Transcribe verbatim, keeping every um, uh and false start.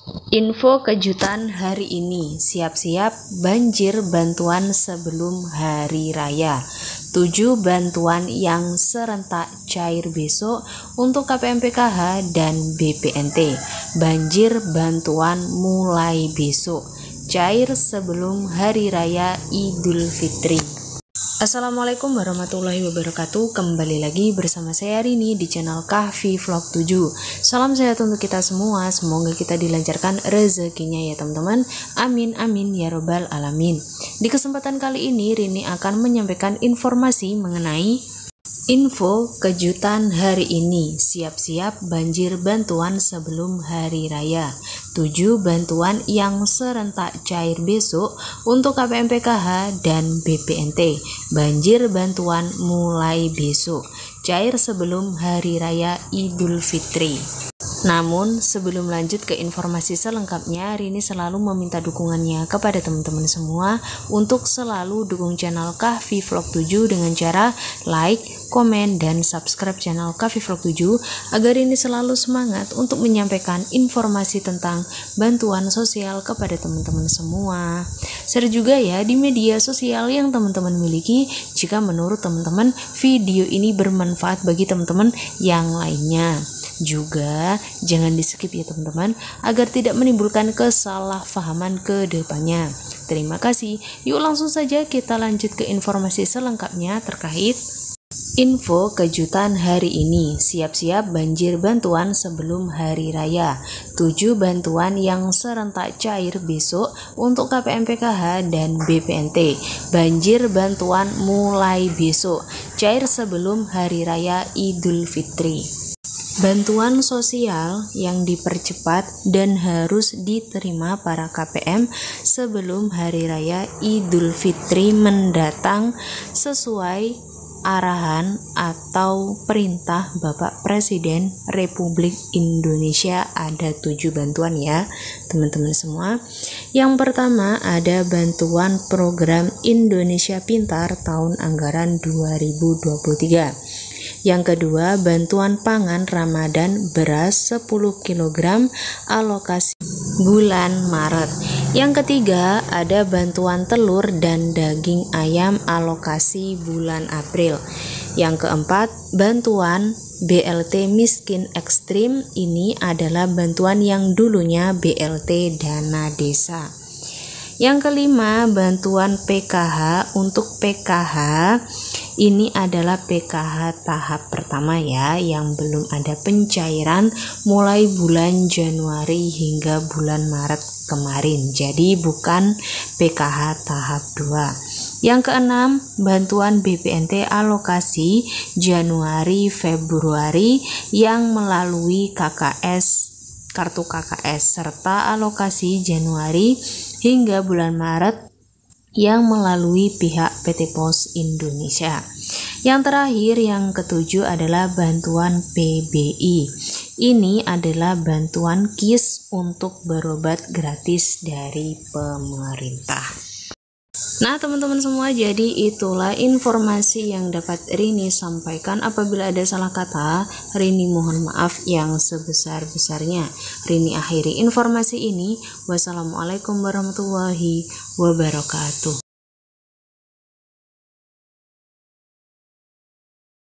Info kejutan hari ini, siap-siap banjir bantuan sebelum hari raya. tujuh bantuan yang serentak cair besok untuk K P M P K H dan B P N T. Banjir bantuan mulai besok, cair sebelum hari raya Idul Fitri. Assalamualaikum warahmatullahi wabarakatuh. Kembali lagi bersama saya Rini di channel Kahfi Vlog tujuh. Salam sehat untuk kita semua. Semoga kita dilancarkan rezekinya ya teman-teman. Amin amin ya robbal alamin. Di kesempatan kali ini Rini akan menyampaikan informasi mengenai info kejutan hari ini. Siap-siap banjir bantuan sebelum hari raya. tujuh bantuan yang serentak cair besok untuk K P M P K H dan B P N T. Banjir bantuan mulai besok, cair sebelum hari raya Idul Fitri. Namun sebelum lanjut ke informasi selengkapnya, Rini selalu meminta dukungannya kepada teman-teman semua untuk selalu dukung channel Kahfi Vlog tujuh dengan cara like, komen, dan subscribe channel Kahfi Vlog tujuh agar Rini selalu semangat untuk menyampaikan informasi tentang bantuan sosial kepada teman-teman semua. Share juga ya di media sosial yang teman-teman miliki jika menurut teman-teman video ini bermanfaat bagi teman-teman yang lainnya. Juga jangan di skip ya teman-teman agar tidak menimbulkan kesalahpahaman ke depannya. Terima kasih. Yuk langsung saja kita lanjut ke informasi selengkapnya terkait info kejutan hari ini. Siap-siap banjir bantuan sebelum hari raya. tujuh bantuan yang serentak cair besok untuk K P M P K H dan B P N T. Banjir bantuan mulai besok, cair sebelum hari raya Idul Fitri. Bantuan sosial yang dipercepat dan harus diterima para K P M sebelum hari raya Idul Fitri mendatang sesuai arahan atau perintah Bapak Presiden Republik Indonesia. Ada tujuh bantuan ya teman-teman semua. Yang pertama ada bantuan program Indonesia Pintar tahun anggaran dua ribu dua puluh tiga. Yang kedua, bantuan pangan Ramadan beras sepuluh kilogram alokasi bulan Maret. Yang ketiga, ada bantuan telur dan daging ayam alokasi bulan April. Yang keempat, bantuan B L T miskin ekstrim. Ini adalah bantuan yang dulunya B L T dana desa. Yang kelima, bantuan P K H. Untuk P K H ini adalah P K H tahap pertama ya, yang belum ada pencairan mulai bulan Januari hingga bulan Maret kemarin. Jadi bukan P K H tahap dua. Yang keenam, bantuan B P N T alokasi Januari Februari yang melalui K K S, kartu K K S, serta alokasi Januari hingga bulan Maret yang melalui pihak P T Pos Indonesia. Yang terakhir, yang ketujuh adalah bantuan P B I. Ini adalah bantuan kis untuk berobat gratis dari pemerintah. Nah teman-teman semua, jadi itulah informasi yang dapat Rini sampaikan. Apabila ada salah kata, Rini mohon maaf yang sebesar-besarnya. Rini akhiri informasi ini. Wassalamualaikum warahmatullahi wabarakatuh.